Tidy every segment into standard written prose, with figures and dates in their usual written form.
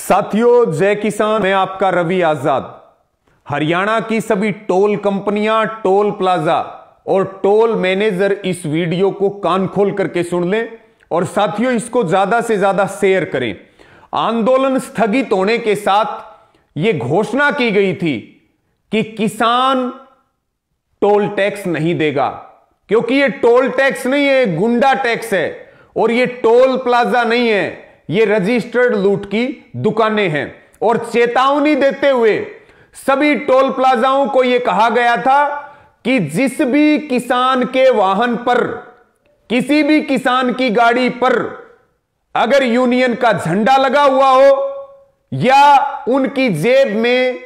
साथियों, जय किसान। मैं आपका रवि आजाद। हरियाणा की सभी टोल कंपनियां, टोल प्लाजा और टोल मैनेजर इस वीडियो को कान खोल करके सुन लें और साथियों इसको ज्यादा से ज्यादा शेयर करें। आंदोलन स्थगित होने के साथ यह घोषणा की गई थी कि किसान टोल टैक्स नहीं देगा, क्योंकि यह टोल टैक्स नहीं है, गुंडा टैक्स है। और यह टोल प्लाजा नहीं है, ये रजिस्टर्ड लूट की दुकानें हैं। और चेतावनी देते हुए सभी टोल प्लाजाओं को यह कहा गया था कि जिस भी किसान के वाहन पर, किसी भी किसान की गाड़ी पर अगर यूनियन का झंडा लगा हुआ हो या उनकी जेब में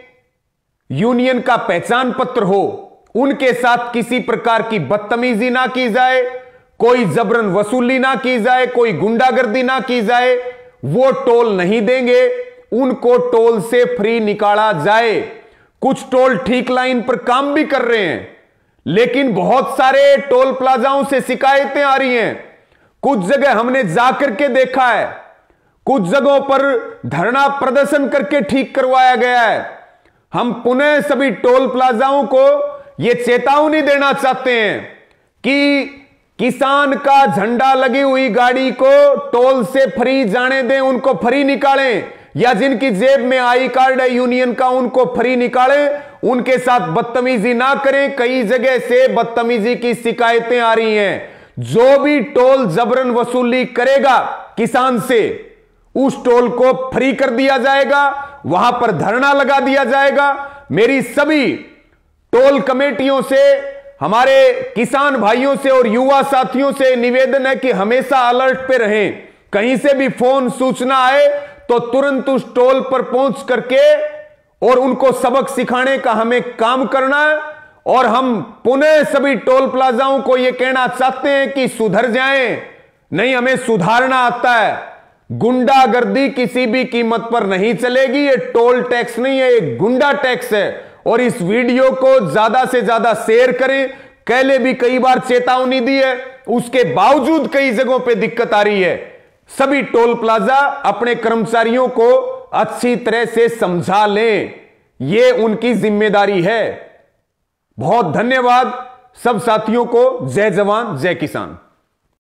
यूनियन का पहचान पत्र हो, उनके साथ किसी प्रकार की बदतमीजी ना की जाए, कोई जबरन वसूली ना की जाए, कोई गुंडागर्दी ना की जाए। वो टोल नहीं देंगे, उनको टोल से फ्री निकाला जाए। कुछ टोल ठीक लाइन पर काम भी कर रहे हैं, लेकिन बहुत सारे टोल प्लाजाओं से शिकायतें आ रही हैं। कुछ जगह हमने जाकर के देखा है, कुछ जगहों पर धरना प्रदर्शन करके ठीक करवाया गया है। हम पुनः सभी टोल प्लाजाओं को यह चेतावनी देना चाहते हैं कि किसान का झंडा लगी हुई गाड़ी को टोल से फ्री जाने दें, उनको फ्री निकालें, या जिनकी जेब में आई कार्ड है यूनियन का उनको फ्री निकालें। उनके साथ बदतमीजी ना करें। कई जगह से बदतमीजी की शिकायतें आ रही हैं। जो भी टोल जबरन वसूली करेगा किसान से, उस टोल को फ्री कर दिया जाएगा, वहां पर धरना लगा दिया जाएगा। मेरी सभी टोल कमेटियों से, हमारे किसान भाइयों से और युवा साथियों से निवेदन है कि हमेशा अलर्ट पे रहें। कहीं से भी फोन सूचना आए तो तुरंत उस टोल पर पहुंच करके और उनको सबक सिखाने का हमें काम करना है। और हम पुनः सभी टोल प्लाजाओं को यह कहना चाहते हैं कि सुधर जाएं। नहीं, हमें सुधारना आता है। गुंडागर्दी किसी भी कीमत पर नहीं चलेगी। ये टोल टैक्स नहीं है, ये गुंडा टैक्स है। और इस वीडियो को ज्यादा से ज्यादा शेयर करें। पहले भी कई बार चेतावनी दी है, उसके बावजूद कई जगहों पे दिक्कत आ रही है। सभी टोल प्लाजा अपने कर्मचारियों को अच्छी तरह से समझा लें, यह उनकी जिम्मेदारी है। बहुत धन्यवाद सब साथियों को। जय जवान जय किसान।